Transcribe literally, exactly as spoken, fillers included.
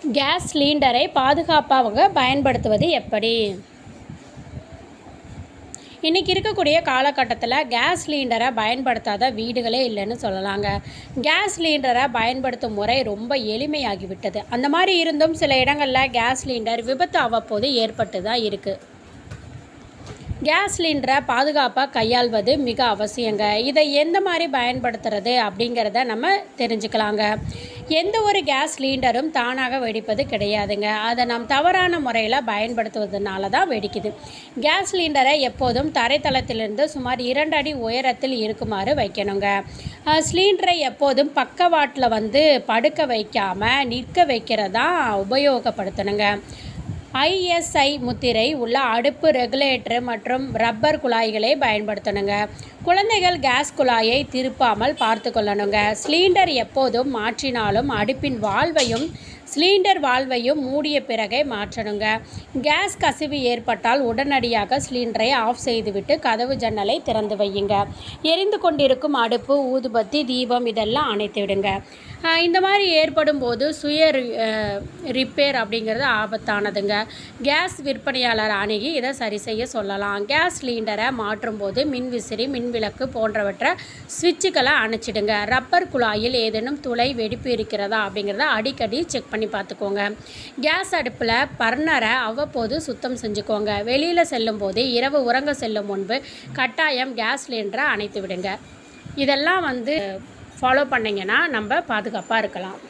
Case சிலிண்டரை பாதுகாப்பாக பயன்படுத்துவது எப்படி? இன்றைக்கி இருக்கக்கூடிய காலகட்டத்தில் கேஸ் சிலிண்டரை பயன்படுத்தாத வீடுகளே இல்லைன்னு சொல்லலாங்க. கேஸ் சிலிண்டரை பயன்படுத்தும் முறை ரொம்ப எளிமையாகிவிட்டது. அந்த மாதிரி இருந்தும் சில இடங்களில் கேஸ் சிலிண்டர் விபத்து அவ்வப்போது ஏற்பட்டு தான் இருக்குது. கேஸ் சிலிண்டரை பாதுகாப்பாக கையாள்வது மிக அவசியங்க. இதை எந்த மாதிரி பயன்படுத்துறது அப்படிங்கிறத நம்ம தெரிஞ்சுக்கலாங்க. எந்த ஒரு கேஸ் சிலிண்டரும் தானாக வெடிப்பது கிடையாதுங்க. அதை நாம் தவறான முறையில் பயன்படுத்துவதனால தான் வெடிக்குது. கேஸ் சிலிண்டரை எப்போதும் தரைத்தளத்திலிருந்து சுமார் இரண்டு அடி உயரத்தில் இருக்குமாறு வைக்கணுங்க. சிலிண்டரை எப்போதும் பக்கவாட்டில் வந்து படுக்க வைக்காமல் நிற்க வைக்கிறதா உபயோகப்படுத்தணுங்க. ஐ எஸ் ஐ முத்திரை உள்ள அடுப்பு ரெகுலேட்டர் மற்றும் ரப்பர் குழாய்களை பயன்படுத்தணுங்க. குழந்தைகள் கேஸ் குழாயை திருப்பாமல் பார்த்து கொள்ளணுங்க. சிலிண்டர் எப்போதும் மாற்றினாலும் அடுப்பின் வால்வையும் சிலிண்டர் வால்வையும் மூடிய பிறகே மாற்றணுங்க. கேஸ் கசிவு ஏற்பட்டால் உடனடியாக சிலிண்டரை ஆஃப் செய்துவிட்டு கதவு ஜன்னலை திறந்து வையுங்க. எரிந்து கொண்டிருக்கும் அடுப்பு, ஊதுபத்தி, தீபம் இதெல்லாம் அணைத்து விடுங்க. இந்த மாதிரி ஏற்படும் போது சுய ரிப்பேர் அப்படிங்கிறது ஆபத்தானதுங்க. கேஸ் விற்பனையாளர் அணுகி இதை சரி செய்ய சொல்லலாம். கேஸ் சிலிண்டரை மாற்றும் போது மின்விசிறி, மின்விளக்கு போன்றவற்றை சுவிட்சுகளை அணைச்சிடுங்க. ரப்பர் குழாயில் ஏதேனும் துளை வெடிப்பு இருக்கிறதா அப்படிங்கிறத அடிக்கடி செக் பண்ணி பார்த்துக்கோங்க. கேஸ் அடுப்பில் பர்னரை அவ்வப்போது சுத்தம் செஞ்சுக்கோங்க. வெளியில் செல்லும் போது, இரவு உறங்க செல்லும் முன்பு கட்டாயம் கேஸ் சிலிண்டரை அணைத்து விடுங்க. இதெல்லாம் வந்து ஃபாலோ பண்ணிங்கன்னா நம்ம பாதுகாப்பாக இருக்கலாம்.